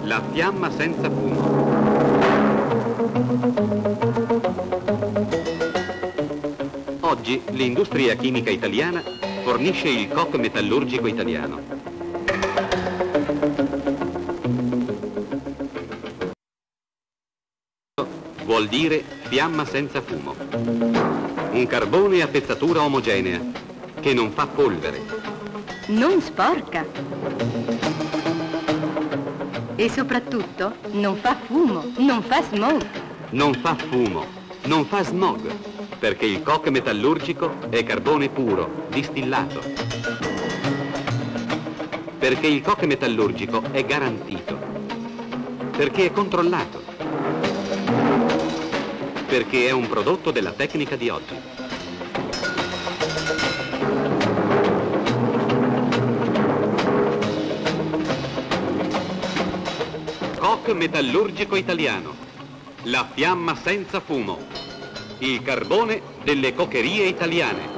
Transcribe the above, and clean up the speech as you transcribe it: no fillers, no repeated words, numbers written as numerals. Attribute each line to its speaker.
Speaker 1: La fiamma senza fumo. Oggi l'industria chimica italiana fornisce il coke metallurgico italiano. Vuol dire fiamma senza fumo. Un carbone a pezzatura omogenea che non fa polvere.
Speaker 2: Non sporca. E soprattutto non fa fumo, non fa smog.
Speaker 1: Non fa fumo, non fa smog, perché il coke metallurgico è carbone puro, distillato. Perché il coke metallurgico è garantito. Perché è controllato. Perché è un prodotto della tecnica di oggi. Coke metallurgico italiano, la fiamma senza fumo, il carbone delle cocherie italiane.